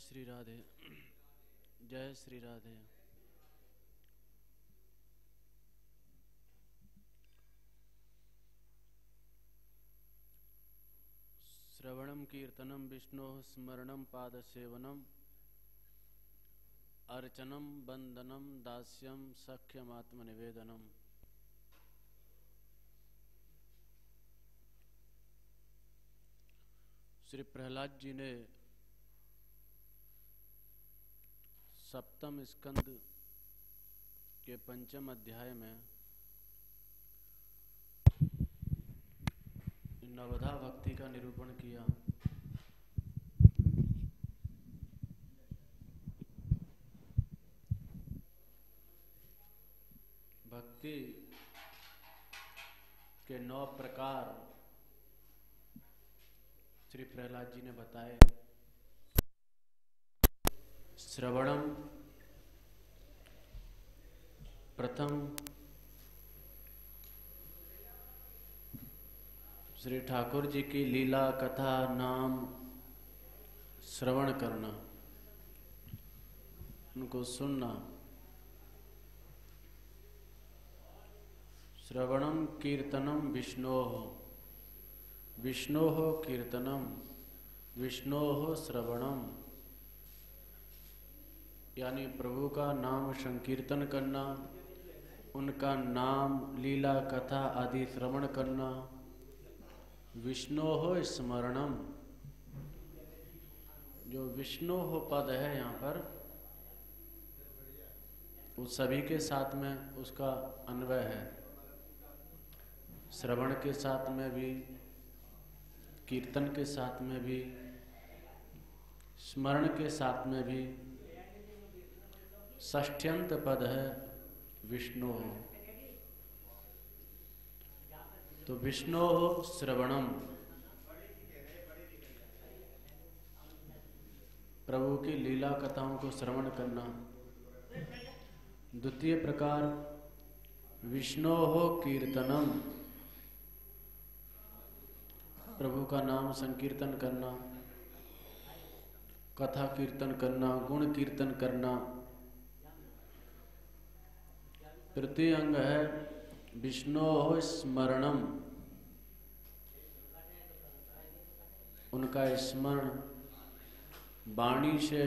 श्री राधे, जय श्री राधे। श्रवणम कीर्तनम विष्णोः स्मरणम पादसेवनम अर्चनम बंदनम दास्यम सख्यमात्मनिवेदनम। श्री प्रहलाद जी ने सप्तम स्कंद के पंचम अध्याय में नवधा भक्ति का निरूपण किया। भक्ति के 9 प्रकार श्री प्रहलाद जी ने बताए। श्रवणम प्रथम, श्री ठाकुर जी की लीला कथा नाम श्रवण करना, उनको सुनना। श्रवणम कीर्तनम विष्णोः, विष्णोः कीर्तनम, विष्णोः श्रवणम, यानी प्रभु का नाम संकीर्तन करना, उनका नाम लीला कथा आदि श्रवण करना। विष्णोः स्मरणम, जो विष्णोः पद है यहाँ पर, उस सभी के साथ में उसका अन्वय है। श्रवण के साथ में भी, कीर्तन के साथ में भी, स्मरण के साथ में भी। षष्ठ्यंत पद है विष्णु। तो विष्णु श्रवणम, प्रभु की लीला कथाओं को श्रवण करना। द्वितीय प्रकार विष्णु कीर्तनम, प्रभु का नाम संकीर्तन करना, कथा कीर्तन करना, गुण कीर्तन करना। तृतीय अंग है विष्णोः स्मरणम, उनका स्मरण, वाणी से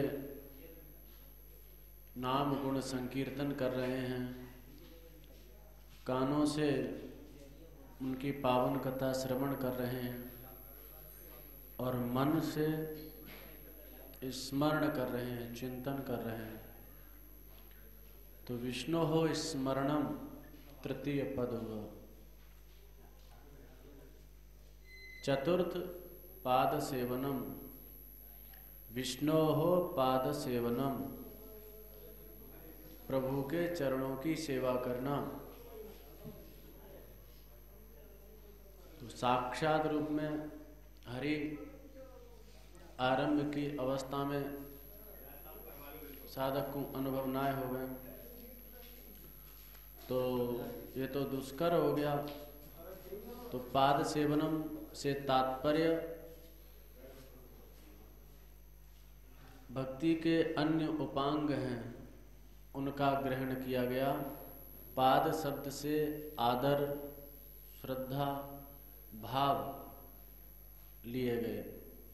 नाम गुण संकीर्तन कर रहे हैं, कानों से उनकी पावन कथा श्रवण कर रहे हैं और मन से स्मरण कर रहे हैं, चिंतन कर रहे हैं। तो विष्णोः स्मरणम तृतीय पद हुआ। चतुर्थ पाद सेवनम, विष्णोः पाद सेवनम, प्रभु के चरणों की सेवा करना। तो साक्षात रूप में हरि आरंभ की अवस्था में साधक को अनुभव न हो गए तो ये तो दुष्कर हो गया। तो पाद सेवनम से तात्पर्य भक्ति के अन्य उपांग हैं, उनका ग्रहण किया गया। पाद शब्द से आदर, श्रद्धा, भाव लिए गए।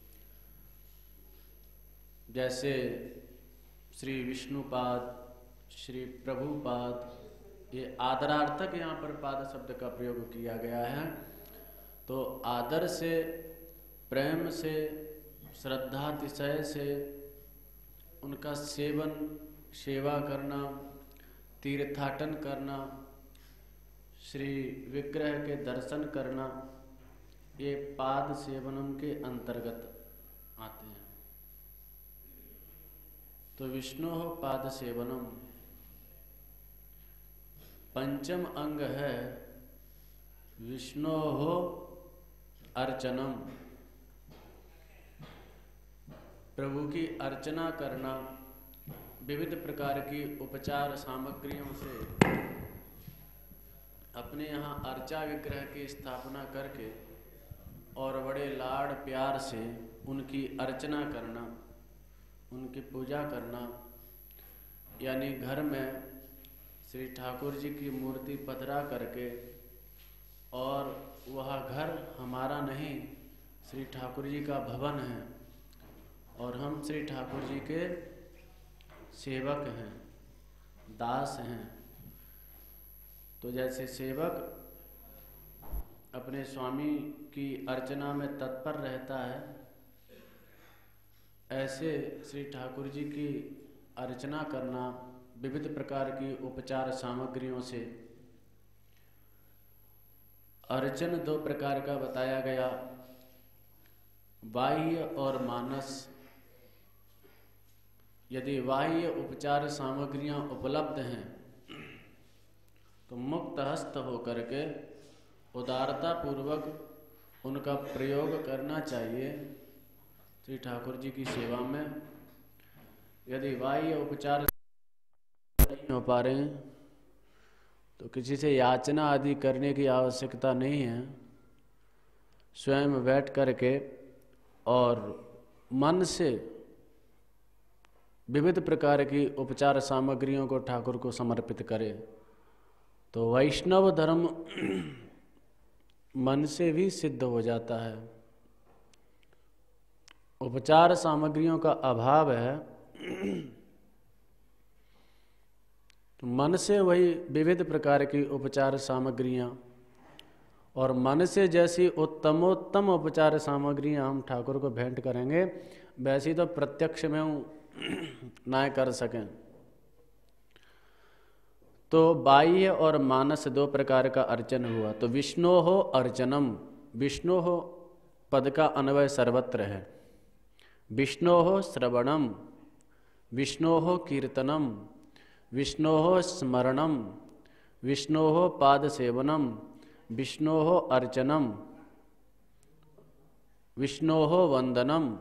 जैसे श्री विष्णुपाद, श्री प्रभुपाद, ये आदरार्थक यहाँ पर पाद शब्द का प्रयोग किया गया है। तो आदर से, प्रेम से, श्रद्धातिशय से उनका सेवन, सेवा करना, तीर्थाटन करना, श्री विग्रह के दर्शन करना, ये पाद सेवनम के अंतर्गत आते हैं। तो विष्णु पाद सेवनम। पंचम अंग है विष्णोः अर्चनम, प्रभु की अर्चना करना। विविध प्रकार की उपचार सामग्रियों से अपने यहाँ अर्चा विग्रह की स्थापना करके और बड़े लाड़ प्यार से उनकी अर्चना करना, उनकी उनकी पूजा करना, यानी घर में श्री ठाकुर जी की मूर्ति पधरा करके, और वह घर हमारा नहीं, श्री ठाकुर जी का भवन है और हम श्री ठाकुर जी के सेवक हैं, दास हैं। तो जैसे सेवक अपने स्वामी की अर्चना में तत्पर रहता है, ऐसे श्री ठाकुर जी की अर्चना करना विविध प्रकार की उपचार सामग्रियों से। अर्चन दो प्रकार का बताया गया, बाह्य और मानस। यदि बाह्य उपचार सामग्रियां उपलब्ध हैं तो मुक्त हस्त होकर के उदारता पूर्वक उनका प्रयोग करना चाहिए श्री ठाकुर जी की सेवा में। यदि बाह्य उपचार नहीं हो पा रहे हैं तो किसी से याचना आदि करने की आवश्यकता नहीं है। स्वयं बैठ करके और मन से विविध प्रकार की उपचार सामग्रियों को ठाकुर को समर्पित करे तो वैष्णव धर्म मन से भी सिद्ध हो जाता है। उपचार सामग्रियों का अभाव है तो मन से वही विविध प्रकार की उपचार सामग्रियां, और मन से जैसी उत्तमोत्तम उपचार सामग्रियां हम ठाकुर को भेंट करेंगे वैसी तो प्रत्यक्ष में ना कर सकें। तो बाह्य और मानस दो प्रकार का अर्चन हुआ। तो विष्णोः अर्चनम, विष्णोः पद का अन्वय सर्वत्र है। विष्णोः श्रवणम, विष्णोः कीर्तनम, विष्णोः स्मरणम, विष्णोः पाद सेवनम, विष्णोः अर्चनम, विष्णोः वंदनम।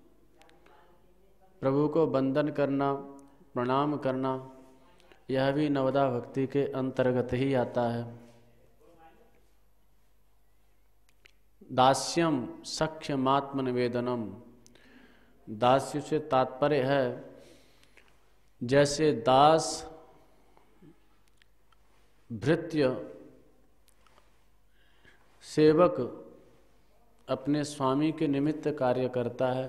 प्रभु को वंदन करना, प्रणाम करना, यह भी नवदा भक्ति के अंतर्गत ही आता है। दास्यम सख्यमात्म निवेदनम, दास्य से तात्पर्य है जैसे दास भृत्य सेवक अपने स्वामी के निमित्त कार्य करता है,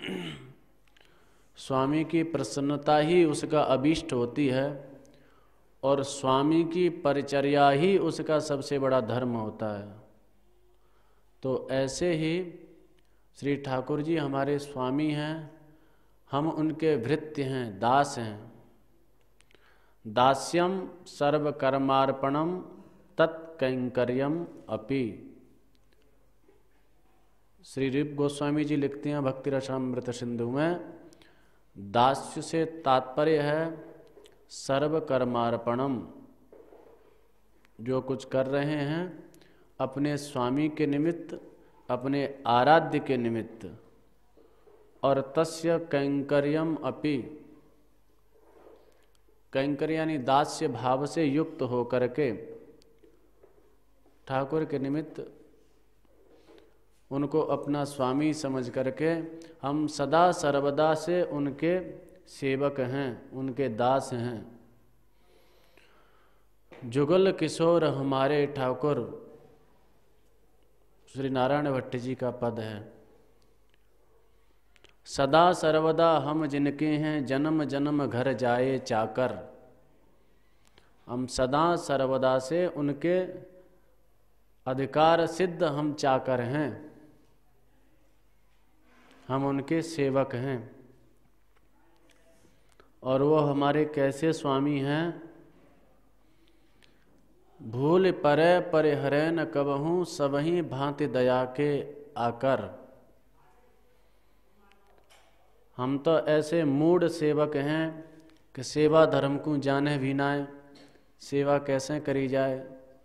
स्वामी की प्रसन्नता ही उसका अभीष्ट होती है और स्वामी की परिचर्या ही उसका सबसे बड़ा धर्म होता है। तो ऐसे ही श्री ठाकुर जी हमारे स्वामी हैं, हम उनके भृत्य हैं, दास हैं। दास्यम सर्वकर्मार्पणम तत्कैंकर्यम अपि। श्री रूप गोस्वामी जी लिखते हैं भक्ति रसामृत सिंधु में, दास्य से तात्पर्य है सर्वकर्मार्पणम, जो कुछ कर रहे हैं अपने स्वामी के निमित्त, अपने आराध्य के निमित्त। और तस्य कैंकर्यम अपि, कैंकर्य यानी दास्य भाव से युक्त होकर के ठाकुर के निमित्त उनको अपना स्वामी समझ करके हम सदा सर्वदा से उनके सेवक हैं, उनके दास हैं। जुगल किशोर हमारे ठाकुर, श्री नारायण भट्ट जी का पद है। सदा सर्वदा हम जिनके हैं, जन्म जन्म घर जाए चाकर। हम सदा सर्वदा से उनके अधिकार सिद्ध हम चाकर हैं, हम उनके सेवक हैं। और वो हमारे कैसे स्वामी हैं? भूल परे परिहरे न कबहूँ, सबही भांति दया के आकर। हम तो ऐसे मूढ़ सेवक हैं कि सेवा धर्म को जाने भी नाय, सेवा कैसे करी जाए,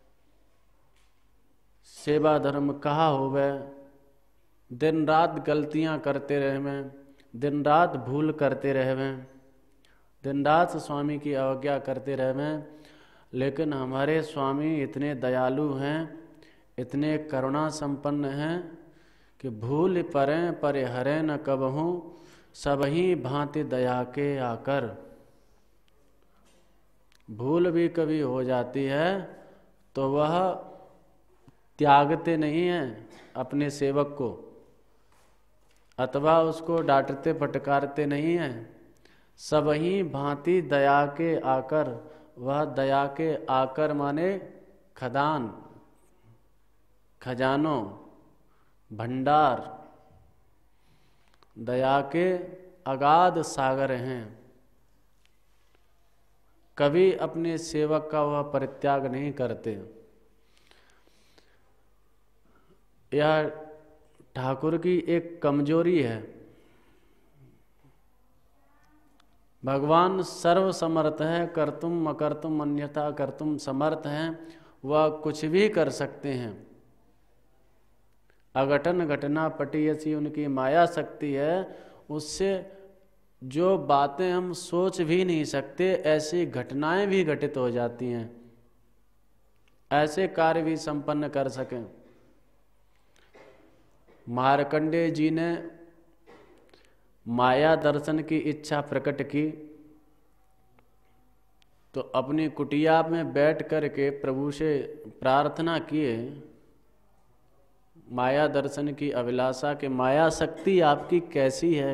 सेवा धर्म कहा होवे। दिन रात गलतियां करते रहें, दिन रात भूल करते रहें, दिन रात स्वामी की अवज्ञा करते रहें। लेकिन हमारे स्वामी इतने दयालु हैं, इतने करुणा संपन्न हैं कि भूल परें परिहरे न कबहूँ, सबही भांति दया के आकर। भूल भी कभी हो जाती है तो वह त्यागते नहीं हैं अपने सेवक को, अथवा उसको डांटते फटकारते नहीं हैं। सबही भांति दया के आकर, वह दया के आकर माने खदान, खजानों, भंडार, दया के अगाध सागर हैं। कभी अपने सेवक का वह परित्याग नहीं करते। यह ठाकुर की एक कमजोरी है। भगवान सर्व समर्थ है, कर्तुम अकर्तुम अन्यथा कर्तुम समर्थ हैं। वह कुछ भी कर सकते हैं। अघटन घटना पटी ऐसी उनकी माया शक्ति है। उससे जो बातें हम सोच भी नहीं सकते, ऐसी घटनाएं भी घटित हो जाती हैं, ऐसे कार्य भी संपन्न कर सकें। मार्कंडेय जी ने माया दर्शन की इच्छा प्रकट की तो अपनी कुटिया में बैठ करके प्रभु से प्रार्थना किए, माया दर्शन की अभिलाषा के माया शक्ति आपकी कैसी है,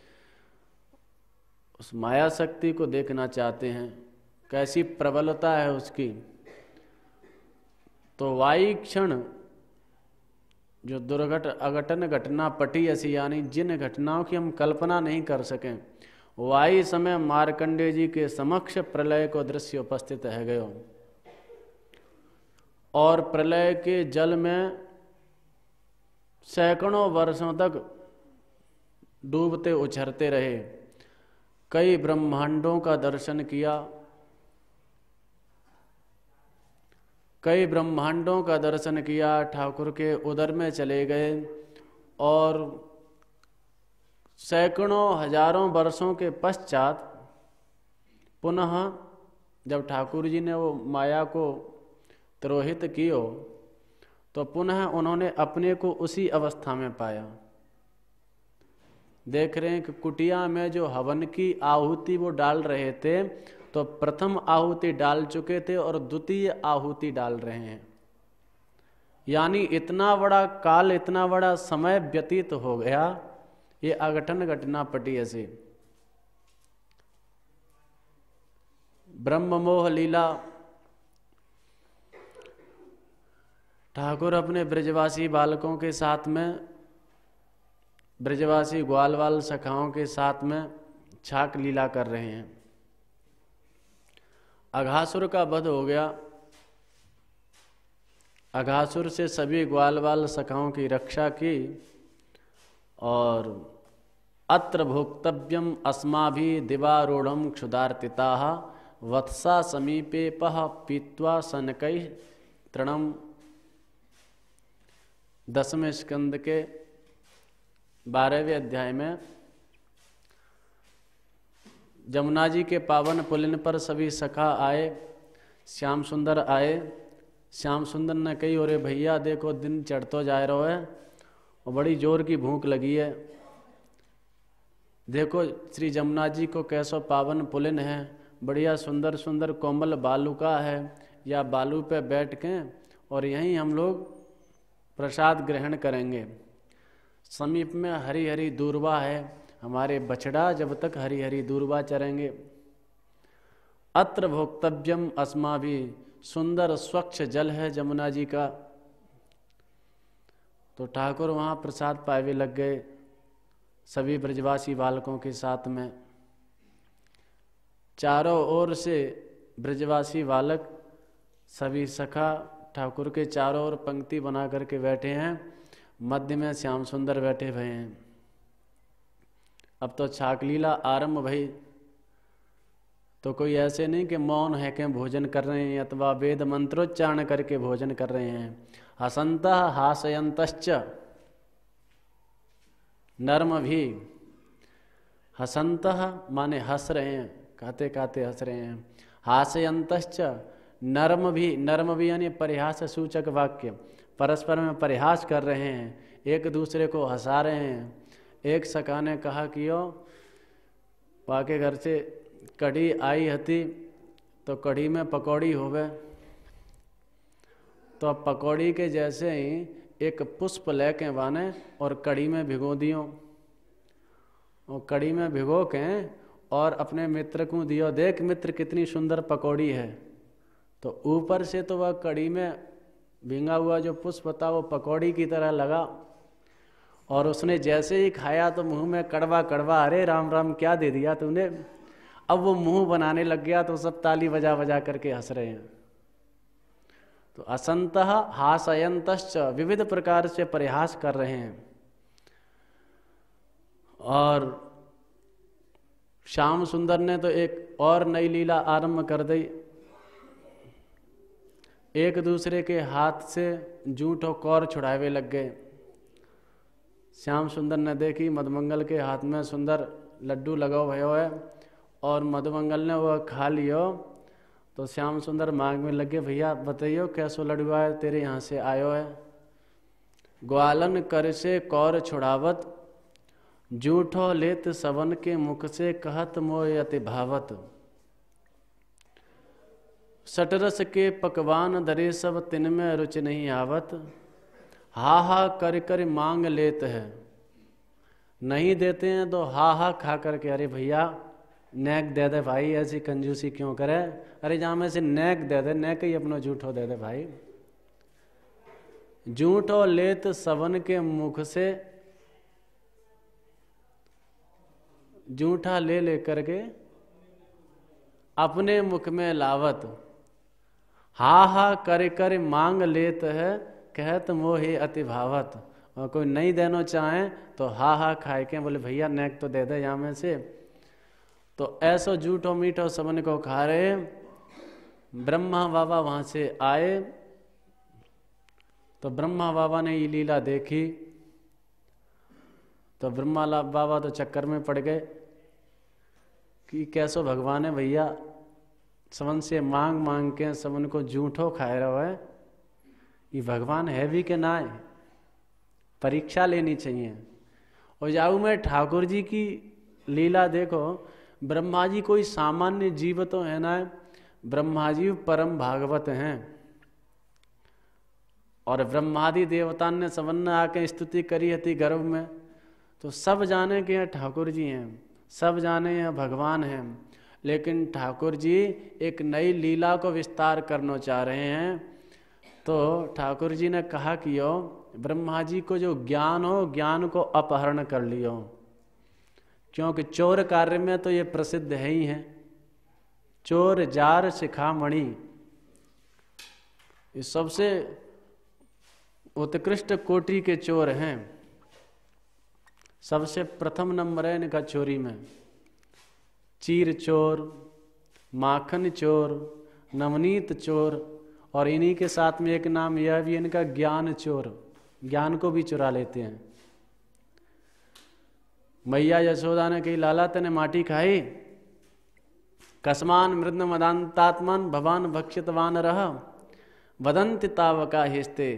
उस माया शक्ति को देखना चाहते हैं, कैसी प्रबलता है उसकी। तो वाई क्षण जो अघटन घटना पटी ऐसी, यानी जिन घटनाओं की हम कल्पना नहीं कर सकें, वाई समय मार्कंडेय जी के समक्ष प्रलय को दृश्य उपस्थित है गयो। और प्रलय के जल में सैकड़ों वर्षों तक डूबते उछरते रहे। कई ब्रह्मांडों का दर्शन किया, कई ब्रह्मांडों का दर्शन किया, ठाकुर के उदर में चले गए और सैकड़ों हजारों वर्षों के पश्चात पुनः जब ठाकुर जी ने वो माया को तिरोहित कियो तो पुनः उन्होंने अपने को उसी अवस्था में पाया। देख रहे हैं कि कुटिया में जो हवन की आहुति वो डाल रहे थे, तो प्रथम आहुति डाल चुके थे और द्वितीय आहुति डाल रहे हैं। यानी इतना बड़ा काल, इतना बड़ा समय व्यतीत हो गया। ये अघटन घटना पटी ऐसे। ब्रह्म मोह लीला, ठाकुर अपने ब्रजवासी बालकों के साथ में, ब्रजवासी ग्वालवाल सखाओं के साथ में छाक लीला कर रहे हैं। अघासुर का वध हो गया। अघासुर से सभी ग्वालवाल सखाओं की रक्षा की और अत्र भोक्तव्यम अस्माभि दिवारूढ़ क्षुधार्तिताः वत्सा समीपे पह पीत्वा सनकै तृणम। 10वें स्कंद के 12वें अध्याय में जमुना जी के पावन पुलिन पर सभी सखा आए, श्याम सुंदर आए। श्याम सुंदर ने कही, अरे भैया देखो दिन चढ़तो जा रहा है और बड़ी जोर की भूख लगी है। देखो श्री जमुना जी को कैसो पावन पुलिन है, बढ़िया सुंदर सुंदर कोमल बालुका है, या बालू पे बैठ के और यहीं हम लोग प्रसाद ग्रहण करेंगे। समीप में हरी हरी दूर्वा है, हमारे बछड़ा जब तक हरी हरी दूर्वा चरेंगे। अत्र भोक्तव्यम अस्माभि, सुंदर स्वच्छ जल है जमुना जी का। तो ठाकुर वहाँ प्रसाद पावे लग गए सभी ब्रजवासी बालकों के साथ में। चारों ओर से ब्रजवासी बालक सभी सखा ठाकुर के चारों ओर पंक्ति बना करके बैठे हैं। मध्य में श्याम सुंदर बैठे हुए हैं। अब तो छाक लीला आरंभ भई। तो कोई ऐसे नहीं कि मौन है के भोजन कर रहे हैं अथवा वेद मंत्रोच्चारण करके भोजन कर रहे हैं। हसंतः हासयंतश्च, नर्म भी। हसंतः माने हंस रहे हैं, कहते कहते हंस रहे हैं। हासयंतश्च, नर्म भी यानी परिहास सूचक वाक्य, परस्पर में परिहास कर रहे हैं, एक दूसरे को हंसा रहे हैं। एक सखा ने कहा कि यो वाके घर से कढ़ी आई हती तो कढ़ी में पकौड़ी होवे, तो अब पकौड़ी के जैसे ही एक पुष्प लेके बाने और कढ़ी में भिगो दियो, और कढ़ी में भिगो के और अपने मित्र को दियो, देख मित्र कितनी सुंदर पकौड़ी है। तो ऊपर से तो वह कढ़ी में भींगा हुआ जो पुष्प था वो पकौड़ी की तरह लगा, और उसने जैसे ही खाया तो मुंह में कड़वा कड़वा, अरे राम राम क्या दे दिया तूने। अब वो मुंह बनाने लग गया तो सब ताली बजा बजा करके हंस रहे हैं। तो असंतः हासयंतश्च, विविध प्रकार से परिहास कर रहे हैं। और श्याम सुंदर ने तो एक और नई लीला आरंभ कर दी। एक दूसरे के हाथ से जूठ और कौर छुड़ावे लग गए। श्याम सुंदर ने देखी मधुमंगल के हाथ में सुंदर लड्डू लगा भयो है और मधुमंगल ने वह खा लियो। तो श्याम सुंदर मांग में लगे, भैया बताइयो कैसो लड्डू है तेरे यहाँ से आयो है। ग्वालन कर से कौर छुड़ावत, जूठो लेत सवन के मुख से कहत मोय अति भावत। सटरस के पकवान धरे सब तिन में रुचि नहीं आवत, हा हा कर कर मांग लेत है। नहीं देते हैं तो हा हा खा करके, अरे भैया नेक दे दे भाई, ऐसी कंजूसी क्यों करे, अरे जहाँ में से नेक दे दे, नेक ही अपना जूठो दे दे भाई। जूठो लेत सवन के मुख से, जूठा ले ले करके अपने मुख में लावत, हा हा कर कर मांग लेत है, कहत मोहे अति भावत। और कोई नहीं देना चाहे तो हा हा खाए के बोले भैया नेक तो दे दे यहाँ में से। तो ऐसो जूठो मीठो सबन को खा रहे। ब्रह्मा बाबा वहां से आए तो ब्रह्मा बाबा ने ये लीला देखी, तो ब्रह्मा बाबा तो चक्कर में पड़ गए कि कैसो भगवान है भैया, सबन से मांग मांग के सबन को जूठो खाए रहो है, ये भगवान है भी के ना है, परीक्षा लेनी चाहिए। और जाऊ में ठाकुर जी की लीला देखो, ब्रह्मा जी कोई सामान्य जीव तो है ना, ब्रह्मा जी परम भागवत हैं। और ब्रह्मादि देवता ने सबन ने आके स्तुति करी हती गर्भ में, तो सब जाने के ठाकुर जी हैं, सब जाने हैं भगवान हैं। लेकिन ठाकुर जी एक नई लीला को विस्तार करना चाह रहे हैं। तो ठाकुर जी ने कहा कि यो ब्रह्मा जी को जो ज्ञान हो, ज्ञान को अपहरण कर लियो, क्योंकि चोर कार्य में तो ये प्रसिद्ध है ही है। चोर जार शिखामणि, ये सबसे उत्कृष्ट कोटि के चोर हैं। सबसे प्रथम नंबर है इनका चोरी में। चीर चोर, माखन चोर, नवनीत चोर, और इन्हीं के साथ में एक नाम यह भी इनका ज्ञान चोर, ज्ञान को भी चुरा लेते हैं। मैया यशोदा ने कही, लाला तने माटी खाई, कसमान मृद मदांतात्मन भवान भक्षितवान रह, वदंति तावका हिस्ते।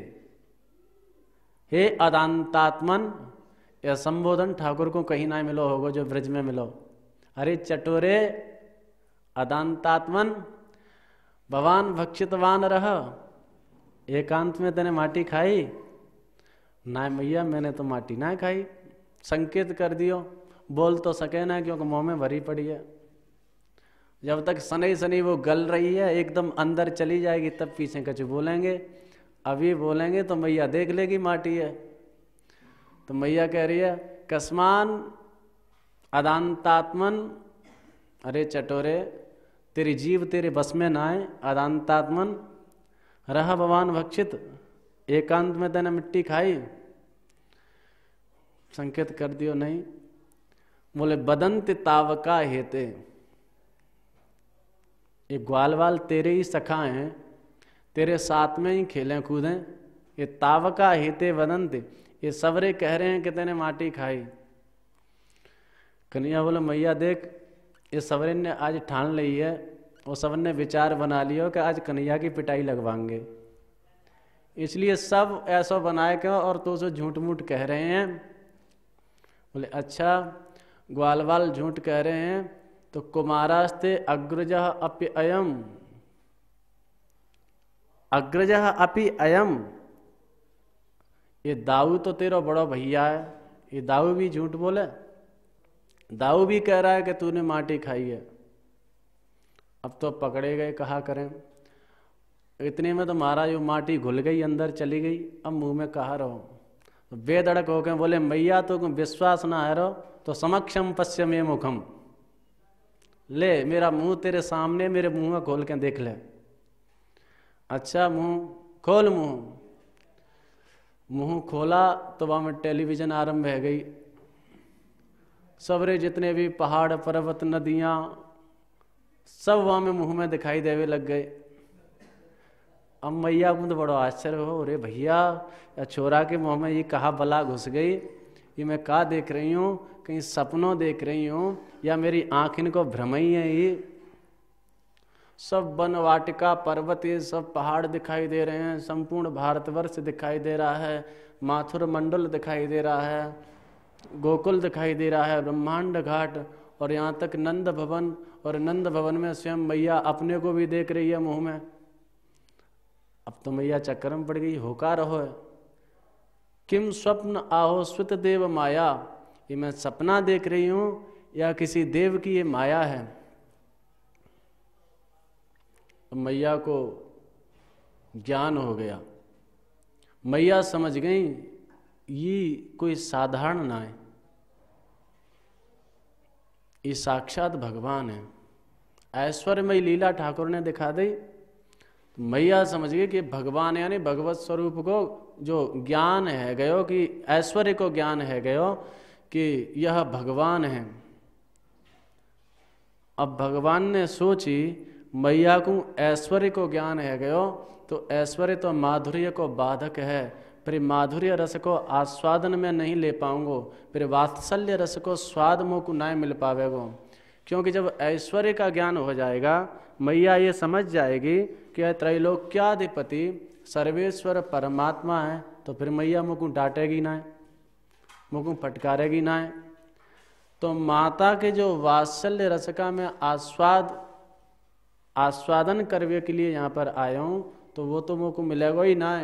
हे अदांतात्मन, यह संबोधन ठाकुर को कहीं ना मिलो होगा जो ब्रज में मिलो। अरे चटोरे अदांतात्मन, भवान भक्षितवान रह, एकांत में तेने माटी खाई? ना मैया मैंने तो माटी ना खाई। संकेत कर दियो, बोल तो सके ना क्योंकि मुंह में भरी पड़ी है। जब तक सनई सनी वो गल रही है, एकदम अंदर चली जाएगी, तब पीछे कुछ बोलेंगे। अभी बोलेंगे तो मैया देख लेगी माटी है। तो मैया कह रही है, कस्मान अदांतात्मन, अरे चटोरे तेरी जीव तेरे बस में ना आए। अदांतात्मन रहा भगवान भक्षित, एकांत में तेने मिट्टी खाई। संकेत कर दियो नहीं। बोले बदंत तावका हेते, ये ग्वालवाल तेरे ही सखा हैं, तेरे साथ में ही खेलें कूदें। ये तावका हेते वदंत, ये सवरे कह रहे हैं कि तेने माटी खाई। कन्हैया बोले मैया देख, ये सवरे ने आज ठान ली है, और सवन ने विचार बना लिया कि आज कन्हैया की पिटाई लगवाएंगे, इसलिए सब ऐसा बनाए के और तो उसे झूठ मूठ कह रहे हैं। बोले अच्छा, ग्वालवाल झूठ कह रहे हैं तो कुमारास्ते अग्रजः अपि अयम, अग्रजः अपि अयम, ये दाऊ तो तेरा बड़ा भैया है। ये दाऊ भी झूठ बोले, दाऊ भी कह रहा है कि तूने माटी खाई है। अब तो पकड़े गए, कहा करें। इतने में तो महाराज वो माटी घुल गई, अंदर चली गई। अब मुंह में कहा रहो, तो बेधड़क हो गए, बोले मैया तो विश्वास ना है रहो तो समक्षम पश्य में मुखम, ले मेरा मुंह तेरे सामने, मेरे मुंह में खोल के देख ले। अच्छा मुंह खोल, मुंह खोला तो वहां में टेलीविजन आरंभ हो गई। सवरे जितने भी पहाड़ पर्वत नदियां सब वहां में मुंह में दिखाई देवे लग गए। अब मैया को तो बड़ा आश्चर्य हो, अरे भैया या छोरा के मुंह में ये कहा बला घुस गई, ये मैं कहा देख रही हूँ, कहीं सपनों देख रही हूँ या मेरी आँख इनको भ्रम ही है। ये सब वन वाटिका पर्वत, ये सब पहाड़ दिखाई दे रहे हैं, संपूर्ण भारतवर्ष दिखाई दे रहा है, माथुर मंडल दिखाई दे रहा है, गोकुल दिखाई दे रहा है, ब्रह्मांड घाट, और यहाँ तक नंद भवन, और नंद भवन में स्वयं मैया अपने को भी देख रही है मुंह में। अब तो मैया चक्कर में पड़ गई, होका रहो है। किम स्वप्न आहो स्वित देव माया, ये मैं सपना देख रही हूं या किसी देव की ये माया है। तो मैया को ज्ञान हो गया, मैया समझ गई ये कोई साधारण ना है, ये साक्षात भगवान है। ऐश्वर्यमयी लीला ठाकुर ने दिखा दी। तो मैया समझ गई कि भगवान यानी भगवत स्वरूप को जो ज्ञान है गयो, कि ऐश्वर्य को ज्ञान है गयो कि यह भगवान है। अब भगवान ने सोची मैया को ऐश्वर्य को ज्ञान है गयो, तो ऐश्वर्य तो माधुर्य को बाधक है, फिर माधुर्य रस को आस्वादन में नहीं ले पाऊंगो, फिर वात्सल्य रस को स्वाद मोह को नहीं मिल पावेगो। क्योंकि जब ऐश्वर्य का ज्ञान हो जाएगा, मैया ये समझ जाएगी कि त्रैलोक्याधिपति सर्वेश्वर परमात्मा है, तो फिर मैया मुँह को डांटेगी ना, मुँह को फटकारेगी ना। तो माता के जो वात्सल्य रस का मैं आस्वादन करने के लिए यहाँ पर आया हूँ, तो वो तो मुझको मिलेगा ही ना।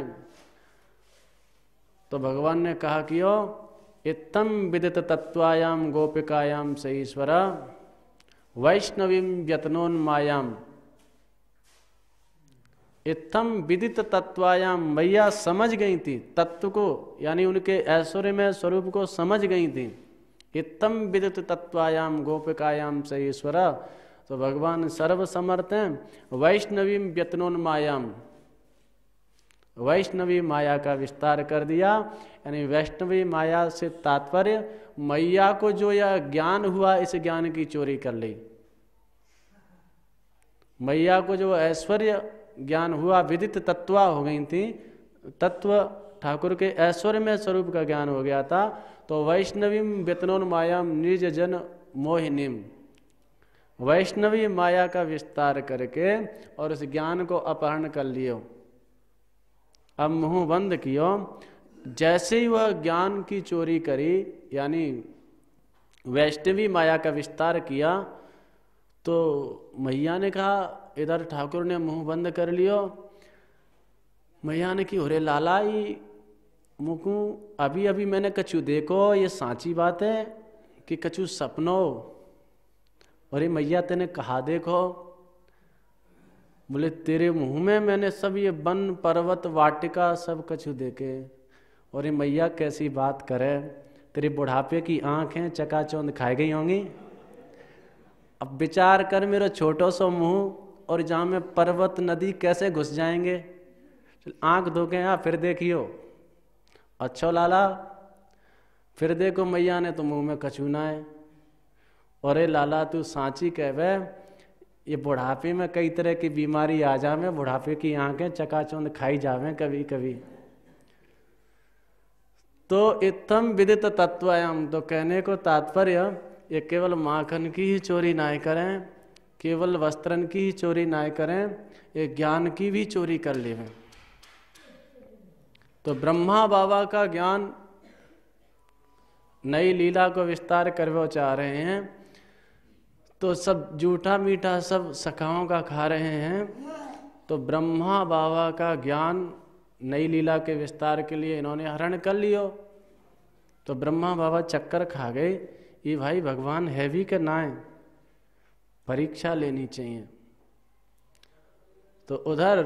तो भगवान ने कहा कि ओ इत्थम विदित तत्वायाम गोपिकायाम स ईश्वर वैष्णवीम व्यतनोन्मायाम। इत्थम विदित तत्वायाम, मैया समझ गई थी तत्व को, यानी उनके ऐश्वर्य में स्वरूप को समझ गई थी। इत्थम विदित तत्वायाम गोपिकायाम स ईश्वर, तो भगवान सर्वसमर्थ हैं। वैष्णवीम व्यतनोन्मायाम, वैष्णवी माया का विस्तार कर दिया। यानी वैष्णवी माया से तात्पर्य मैया को जो यह ज्ञान हुआ, इस ज्ञान की चोरी कर ली। मैया को जो ऐश्वर्य ज्ञान हुआ, विदित तत्वा हो गई थी, तत्व ठाकुर के ऐश्वर्य में स्वरूप का ज्ञान हो गया था। तो वैष्णवीम व्यतनोन्मायाम निज जन मोहिनीम, वैष्णवी माया का विस्तार करके और उस ज्ञान को अपहरण कर लियो। अब मुंह बंद कियो। जैसे ही वह ज्ञान की चोरी करी, यानी वैष्णवी माया का विस्तार किया, तो मैया ने कहा, इधर ठाकुर ने मुंह बंद कर लियो। मैया ने कि अरे लाला, ये मुकू अभी अभी मैंने कछु देखो, ये सांची बात है कि कछु सपनो? अरे मैया तेने कहा देखो? बोले तेरे मुंह में मैंने सब ये वन पर्वत वाटिका सब कछु देखे। और ये मैया कैसी बात करे, तेरे बुढ़ापे की आंखें चकाचौंध खाई गई होंगी। अब विचार कर, मेरा छोटो सो मुंह और जहाँ में पर्वत नदी कैसे घुस जाएंगे। आंख धो के यहाँ फिर देखियो। अच्छा लाला, फिर देखो मैया ने तो मुंह में कछु ना है। अरे लाला तू सांची कहवे, ये बुढ़ापे में कई तरह की बीमारी आ जावे, बुढ़ापे की आंखें चकाचौंध खाई जावे कभी कभी। तो इत्थम विदित तत्वयम, तो कहने को तात्पर्य ये केवल माखन की ही चोरी ना करें, केवल वस्त्रन की ही चोरी ना करें, ये ज्ञान की भी चोरी कर लेवें। तो ब्रह्मा बाबा का ज्ञान नई लीला को विस्तार करवा चाह रहे हैं। तो सब जूठा मीठा सब सखाओं का खा रहे हैं। तो ब्रह्मा बाबा का ज्ञान नई लीला के विस्तार के लिए इन्होंने हरण कर लियो। तो ब्रह्मा बाबा चक्कर खा गए, ये भाई भगवान है भी कि ना है, परीक्षा लेनी चाहिए। तो उधर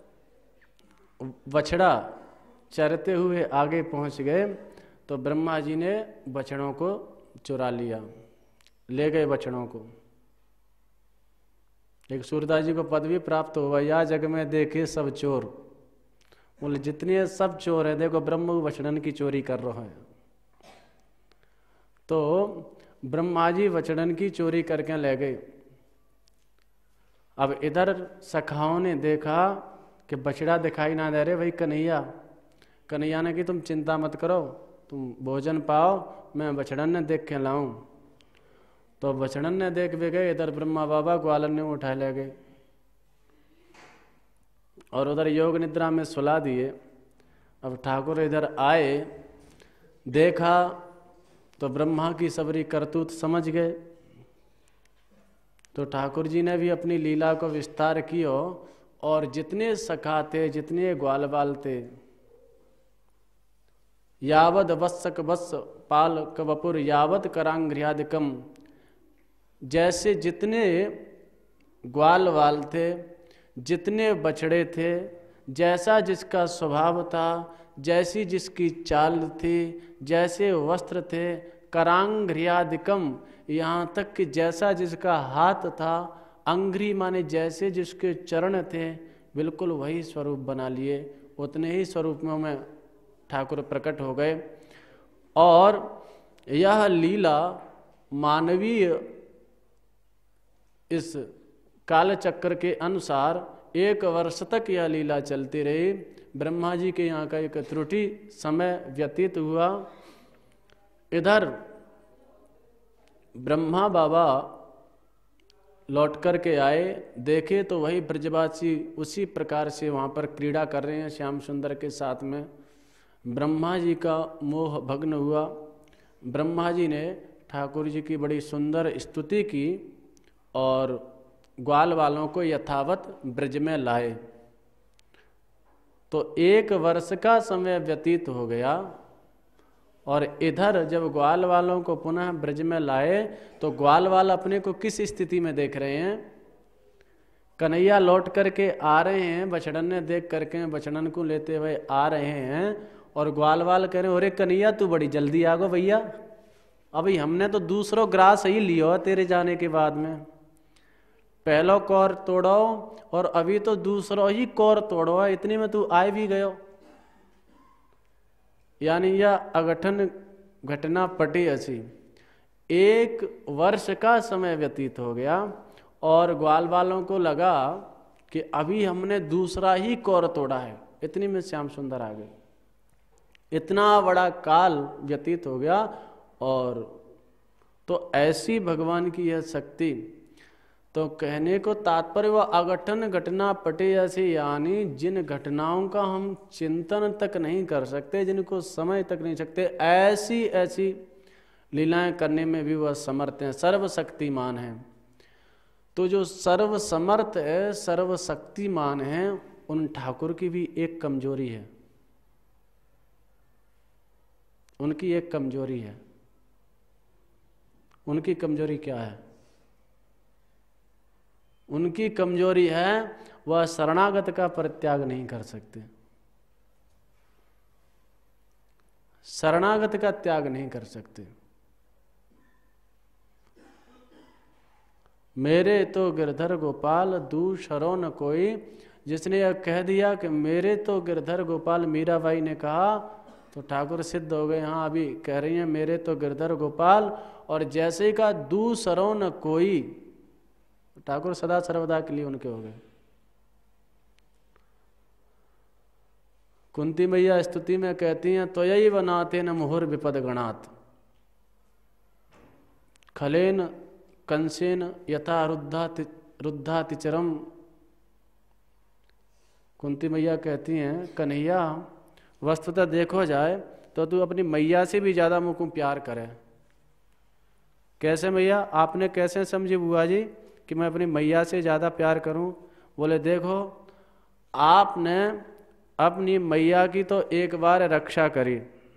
बछड़ा चरते हुए आगे पहुंच गए। तो ब्रह्मा जी ने बछड़ों को चुरा लिया, ले गए बछड़ों को। एक सूरदास जी को पदवी प्राप्त हुआ, या जग में देखे सब चोर। बोले जितने सब चोर है, देखो ब्रह्म बछड़न की चोरी कर रहा है। तो ब्रह्मा जी बछड़न की चोरी करके ले गए। अब इधर सखाओं ने देखा कि बछड़ा दिखाई ना दे रहे, भाई कन्हैया ने कि तुम चिंता मत करो, तुम भोजन पाओ, मैं बछड़न ने देख के लाऊं। तो बछड़न ने देख भी गए, इधर ब्रह्मा बाबा ग्वालन ने उठा ले गए और उधर योग निद्रा में सुला दिए। अब ठाकुर इधर आए, देखा तो ब्रह्मा की सबरी करतूत समझ गए। तो ठाकुर जी ने भी अपनी लीला को विस्तार किया और जितने सखा थे, जितने ग्वाल बाल थे, यावद वत्सक वत्स पाल कवपुर यावत करांग्रियादिकम, जैसे जितने ग्वाल वाल थे, जितने बछड़े थे, जैसा जिसका स्वभाव था, जैसी जिसकी चाल थी, जैसे वस्त्र थे, करांग्रियादिकम, यहाँ तक कि जैसा जिसका हाथ था, अंग्री माने जैसे जिसके चरण थे, बिल्कुल वही स्वरूप बना लिए। उतने ही स्वरूप में ठाकुर प्रकट हो गए। और यह लीला मानवीय इस कालचक्र के अनुसार 1 वर्ष तक यह लीला चलती रही। ब्रह्मा जी के यहाँ का एक त्रुटि समय व्यतीत हुआ। इधर ब्रह्मा बाबा लौट कर के आए, देखे तो वही ब्रजवासी उसी प्रकार से वहाँ पर क्रीड़ा कर रहे हैं श्याम सुंदर के साथ में। ब्रह्मा जी का मोह भग्न हुआ। ब्रह्मा जी ने ठाकुर जी की बड़ी सुंदर स्तुति की और ग्वाल वालों को यथावत ब्रज में लाए। तो 1 वर्ष का समय व्यतीत हो गया और इधर जब ग्वाल वालों को पुनः ब्रज में लाए तो ग्वाल वाल अपने को किस स्थिति में देख रहे हैं? कन्हैया लौट करके आ रहे हैं, बछड़न ने देख करके बछड़न को लेते हुए आ रहे हैं और ग्वाल वाल कह रहे हैं, अरे कन्हैया तू बड़ी जल्दी आ गो भैया, अभी हमने तो दूसरो ग्रास ही लियो तेरे जाने के बाद में, पहलो कौर तोड़ो और अभी तो दूसरो ही कौर तोड़ो, इतनी में तू आए भी गयो। यानी यह अगठन घटना पटी ऐसी। 1 वर्ष का समय व्यतीत हो गया और ग्वाल वालों को लगा कि अभी हमने दूसरा ही कौर तोड़ा है, इतनी में श्याम सुंदर आ गए। इतना बड़ा काल व्यतीत हो गया। और तो ऐसी भगवान की यह शक्ति। तो कहने को तात्पर्य वह अघटन घटना पटे ऐसी, यानी जिन घटनाओं का हम चिंतन तक नहीं कर सकते, जिनको समझ तक नहीं सकते, ऐसी ऐसी लीलाएं करने में भी वह समर्थ हैं, सर्वशक्तिमान हैं। तो जो सर्वसमर्थ है, सर्वशक्तिमान है, उन ठाकुर की भी एक कमजोरी है। उनकी एक कमजोरी है। उनकी कमजोरी क्या है? उनकी कमजोरी है वह शरणागत का परित्याग नहीं कर सकते, शरणागत का त्याग नहीं कर सकते। मेरे तो गिरधर गोपाल दूसरो न कोई, जिसने यह कह दिया कि मेरे तो गिरधर गोपाल, मीराबाई ने कहा तो ठाकुर सिद्ध हो गए। हाँ, अभी कह रही हैं मेरे तो गिरधर गोपाल, और जैसे का दूसरो न कोई, ठाकुर सदा सर्वदा के लिए उनके हो गए। कुंती मैया स्तुति में कहती हैं, तो यही वनाते न मुहुर विपद गणात, खलेन कंसेन यथा रुद्धातिचरम। कुंती मैया कहती हैं, कन्हैया वस्तुतः देखो जाए तो तू अपनी मैया से भी ज्यादा मुझको प्यार करे। कैसे मैया? आपने कैसे समझी बुआ जी कि मैं अपनी मैया से ज़्यादा प्यार करूं? बोले देखो, आपने अपनी मैया की तो एक बार रक्षा करी,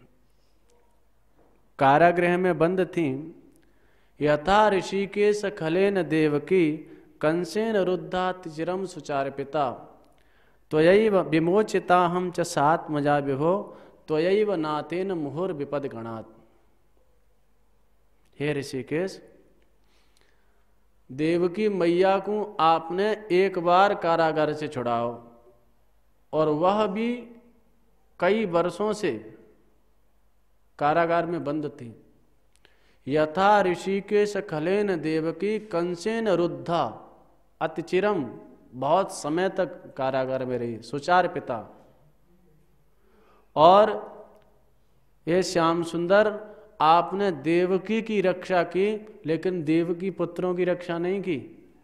कारागृह में बंद थी, यथा ऋषिकेश खलेन देवकी कंसेन रुद्धा चिरम सुचार पिता त्वयैव विमोचिता हम च सात मजा विभो त्वयैव नातेन मुहुर विपद गणात। हे ऋषिकेश, देवकी मैया को आपने एक बार कारागार से छुड़ाओ, और वह भी कई वर्षों से कारागार में बंद थी। यथा ऋषिकेश खलेन देवकी कंसेन रुद्धा अतिचिरम, बहुत समय तक कारागार में रही, सुचार पिता। और ये श्याम सुंदर, आपने देवकी की रक्षा की, लेकिन देवकी पुत्रों की रक्षा नहीं की।